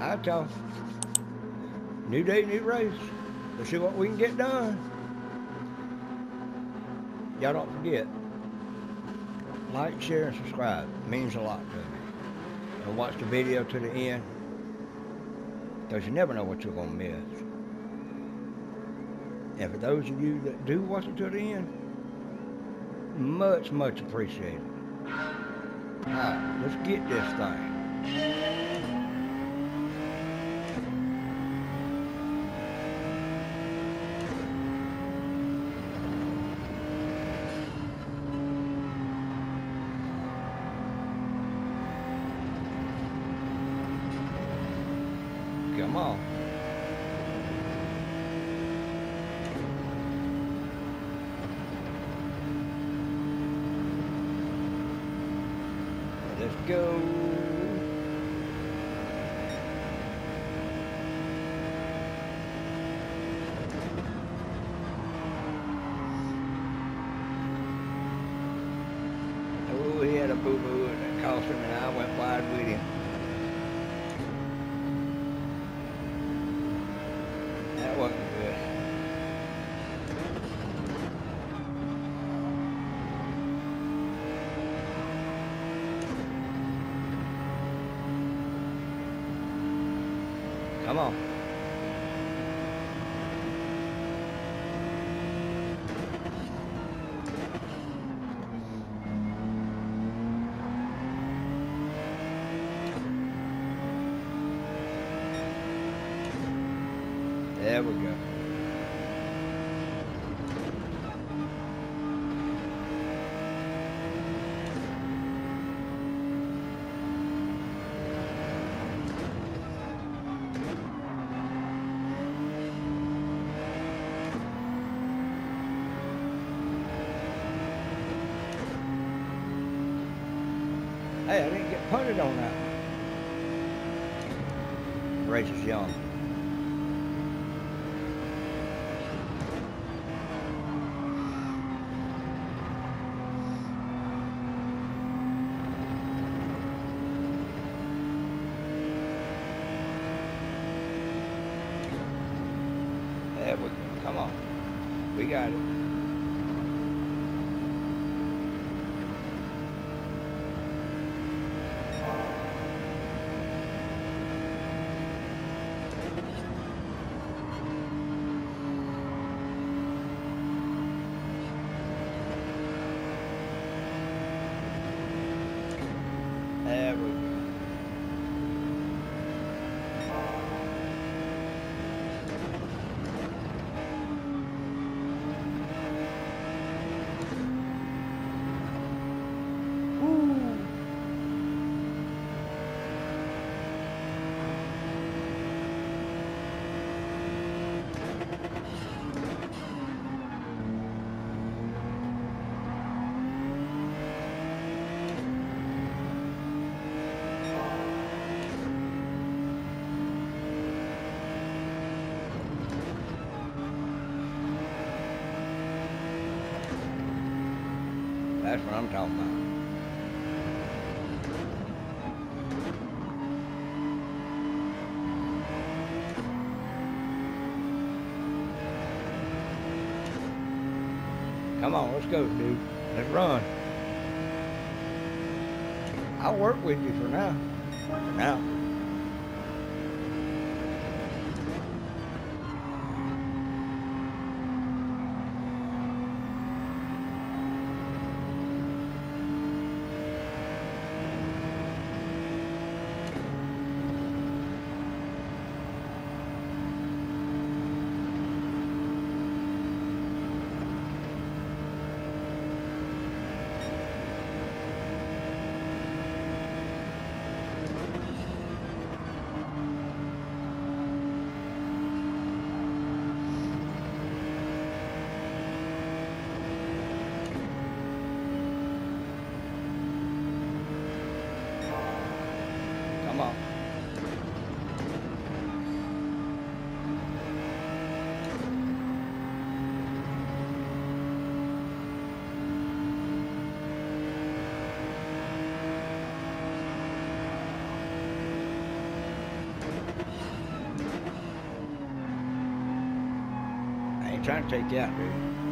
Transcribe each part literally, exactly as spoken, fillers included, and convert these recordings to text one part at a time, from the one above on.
I tell them, new day, new race. Let's see what we can get done. Y'all don't forget, like, share, and subscribe. It means a lot to me. And watch the video to the end, because you never know what you're going to miss. And for those of you that do watch it to the end, much, much appreciated. Alright, let's get this thing. Come on. Let's go. Oh, he had a boo-boo and it cost him, and I went wide with him. That wasn't good. Come on. There we go. Hey, I didn't get punted on that one. Race is young. There we go. Come on. We got it. There we go. That's what I'm talking about. Come on, let's go, dude. Let's run. I'll work with you for now. For now. trying to take you out, dude.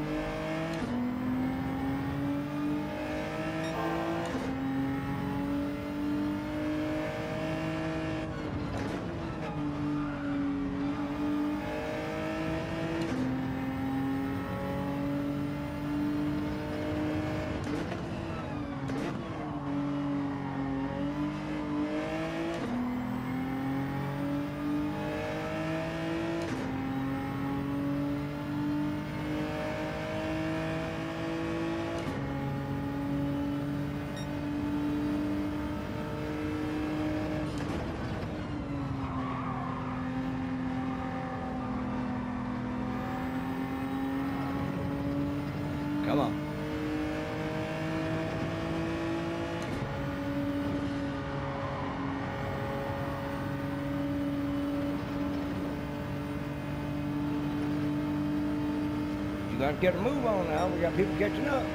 Come on. You gotta get a move on now. We got people catching up.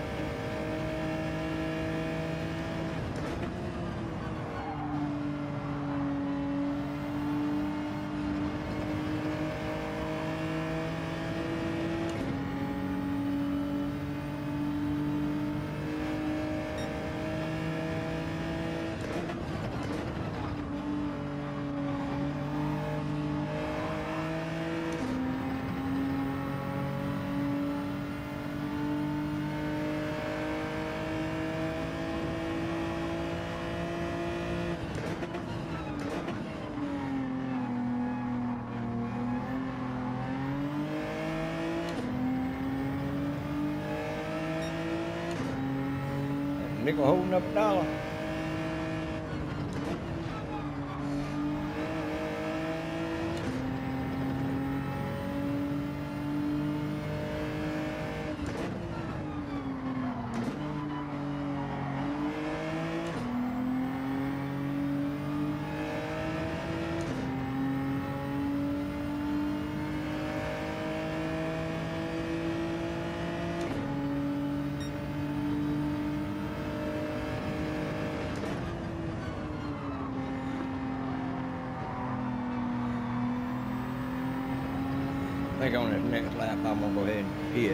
Nickel holding up a dollar. I think on this next lap I'm gonna go ahead and hit.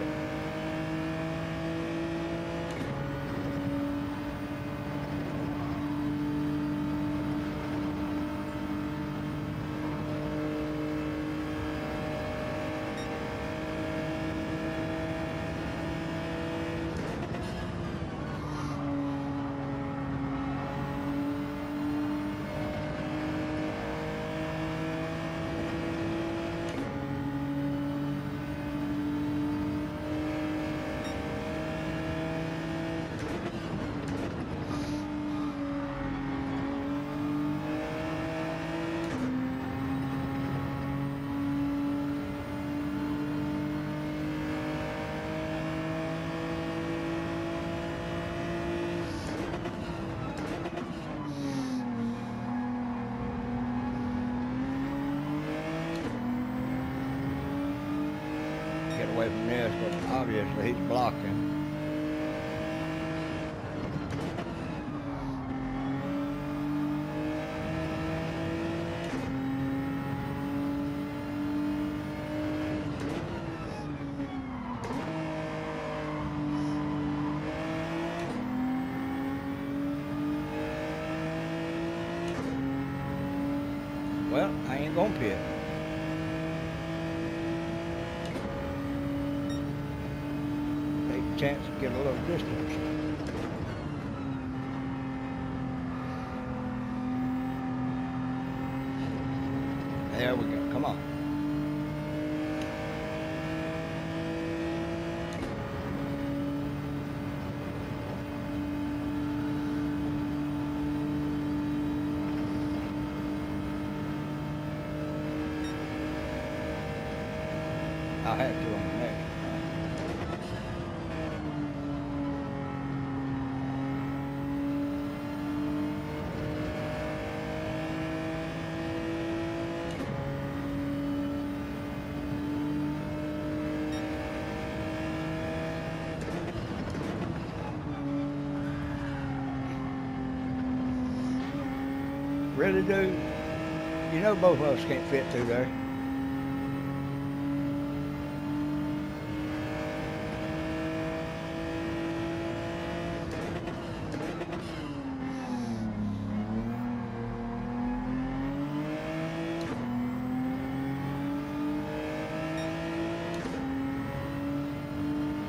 Away from this, but obviously he's blocking. Well, I ain't gonna pit. Chance to get a little distance. There we go. Come on. I'll have to on the next. Really, dude? You know both of us can't fit through there.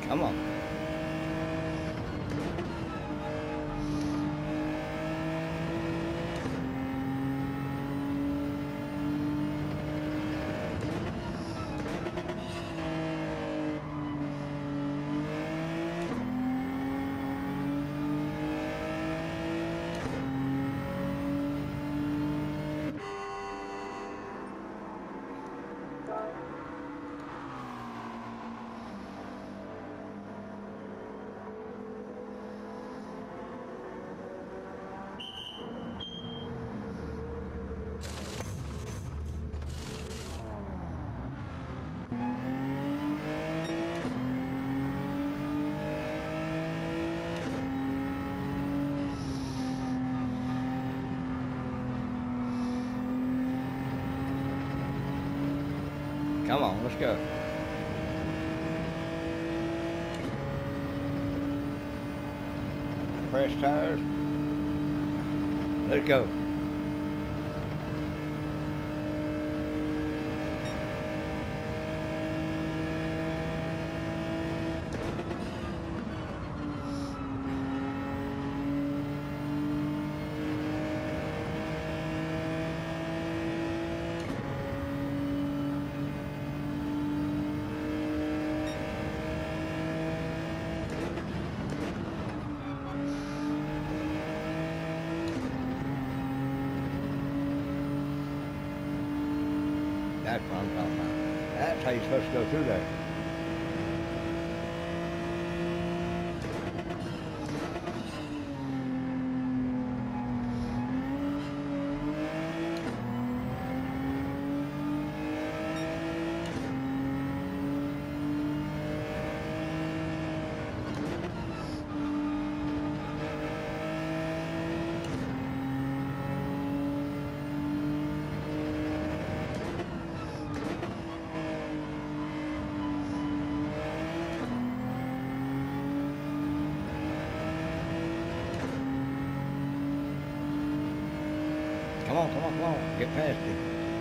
Come on. Come on, let's go. Press tires. Let's go. That's what I'm talking about. That's how you're supposed to go through there. Come on, come on, come on. Get past him.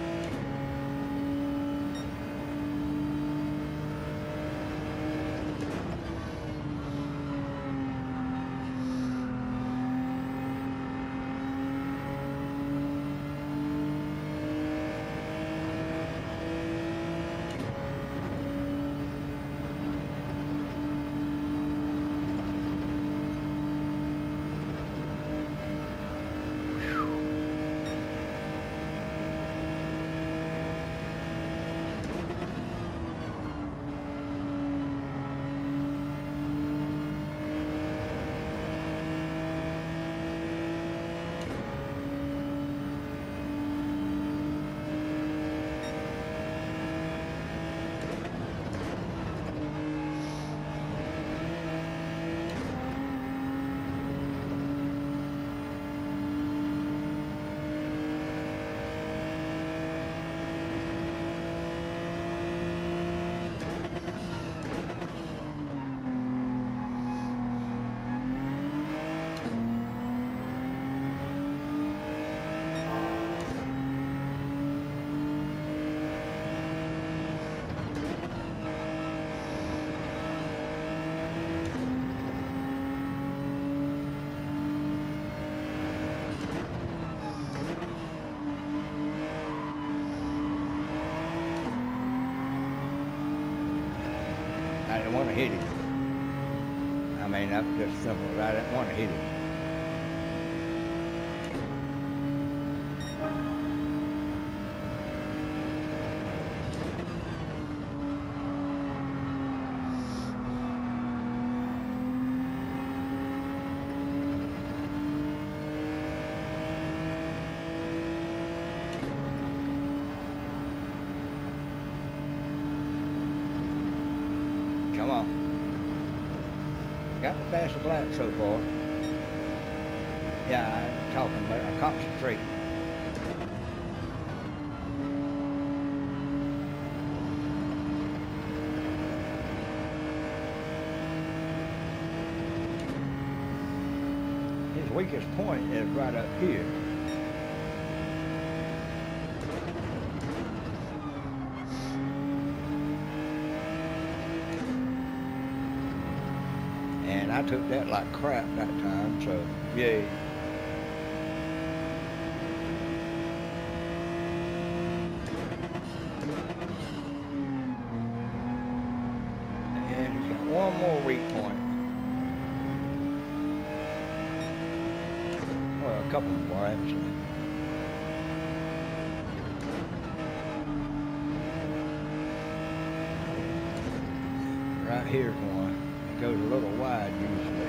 I didn't want to hit him. I mean, that's just simple. I didn't want to hit him. Come on. Got the fastest lap so far. Yeah, I'm talking about I concentrate. His weakest point is right up here. And I took that like crap that time, so yay. And he's got one more weak point. Well, a couple more actually. Right here's one. It goes a little wide usually.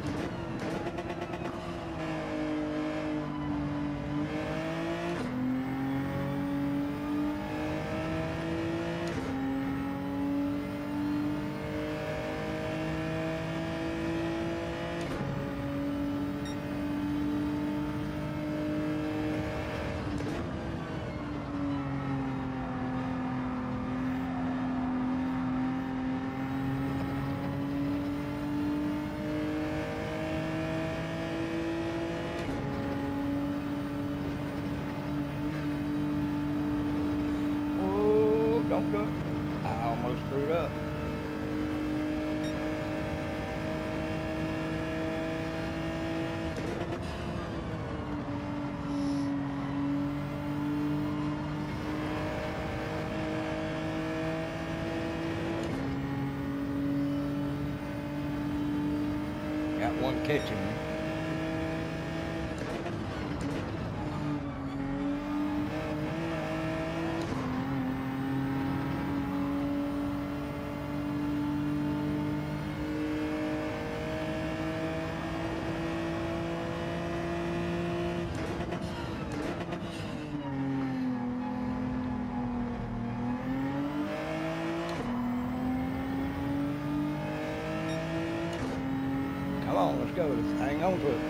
Don't do it. I almost screwed up. Got one catching me. Come on, let's go. Let's hang on to it.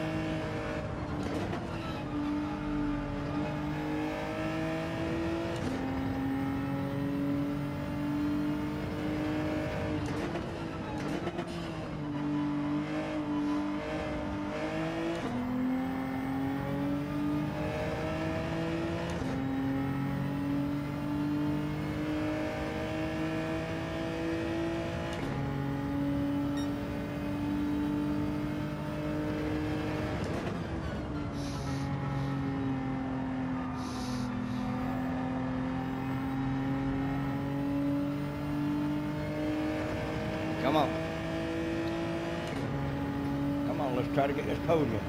Come on. Come on, let's try to get this podium.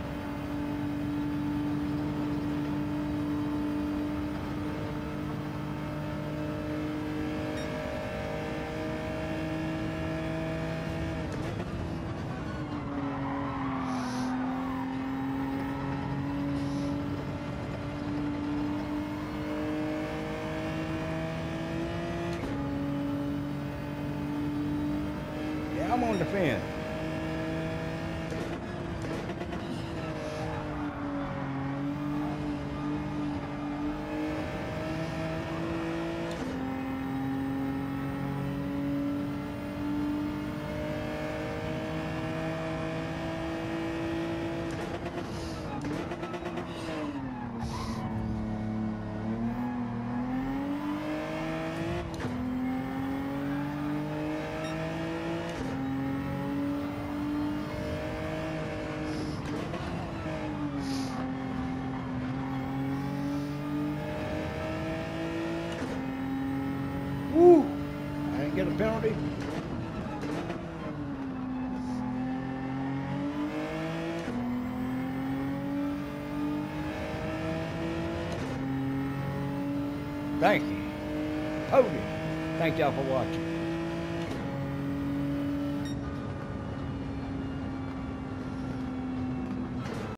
I'm on the fence. Woo! I didn't get a penalty. Thank you. Podium. Thank y'all for watching.